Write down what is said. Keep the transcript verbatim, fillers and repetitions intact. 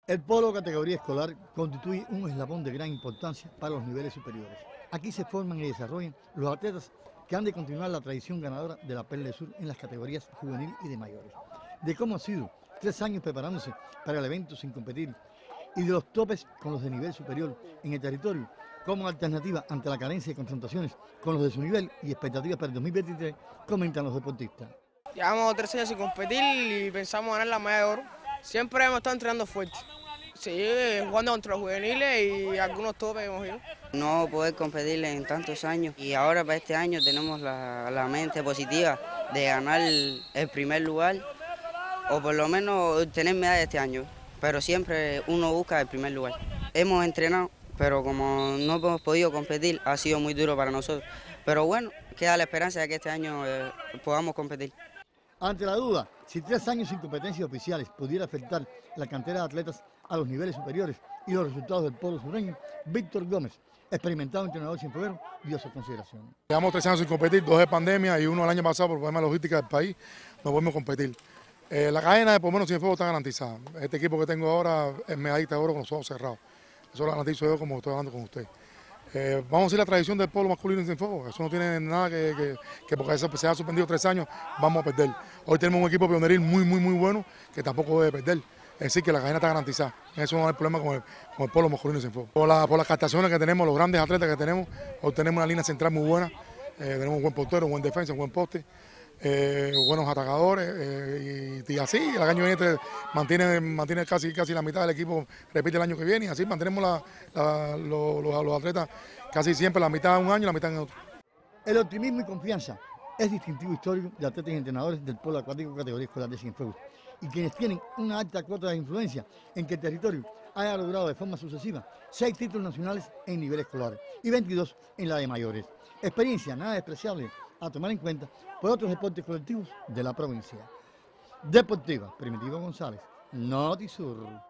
El polo categoría escolar constituye un eslabón de gran importancia para los niveles superiores. Aquí se forman y desarrollan los atletas que han de continuar la tradición ganadora de la Perla del Sur en las categorías juvenil y de mayores. De cómo ha sido tres años preparándose para el evento sin competir y de los topes con los de nivel superior en el territorio como alternativa ante la carencia de confrontaciones con los de su nivel y expectativas para el dos mil veintitrés, comentan los deportistas. Llevamos tres años sin competir y pensamos ganar la medalla de oro. Siempre hemos estado entrenando fuerte. Sí, jugando contra los juveniles y algunos topes hemos ido. No poder competir en tantos años y ahora para este año tenemos la, la mente positiva de ganar el, el primer lugar o por lo menos tener medalla este año, pero siempre uno busca el primer lugar. Hemos entrenado, pero como no hemos podido competir ha sido muy duro para nosotros, pero bueno, queda la esperanza de que este año eh, podamos competir. Ante la duda, si tres años sin competencias oficiales pudiera afectar la cantera de atletas a los niveles superiores y los resultados del polo sureño, Víctor Gómez, experimentado entrenador cienfueguero, dio su consideración. Llevamos tres años sin competir, dos de pandemia y uno el año pasado por problemas de logística del país, no podemos competir. Eh, la cadena de por lo menos Cienfuegos está garantizada. Este equipo que tengo ahora es medallista de oro con los ojos cerrados. Eso lo garantizo yo como estoy hablando con usted. Eh, vamos a decir la tradición del polo masculino en Cienfuegos. Eso no tiene nada que, que, que porque se ha suspendido tres años vamos a perder. Hoy tenemos un equipo pioneril muy, muy, muy bueno que tampoco debe perder. Es decir, que la cadena está garantizada. Eso no hay problema con el, con el polo masculino en Cienfuegos. Por, la, por las captaciones que tenemos, los grandes atletas que tenemos, hoy tenemos una línea central muy buena. Eh, tenemos un buen portero, un buen defensa, un buen poste. Eh, buenos atacadores eh, y, y así el año viene mantiene, mantiene casi, casi la mitad del equipo, repite el año que viene y así mantenemos la, la, los, los, los atletas casi siempre la mitad de un año y la mitad en otro. El optimismo y confianza es distintivo histórico de atletas y entrenadores del polo acuático categoría escolar de Cienfuegos y quienes tienen una alta cuota de influencia en que el territorio haya logrado de forma sucesiva seis títulos nacionales en nivel escolar y veintidós en la de mayores. Experiencia nada despreciable a tomar en cuenta por otros deportes colectivos de la provincia. Deportiva, Primitivo González, Notisur.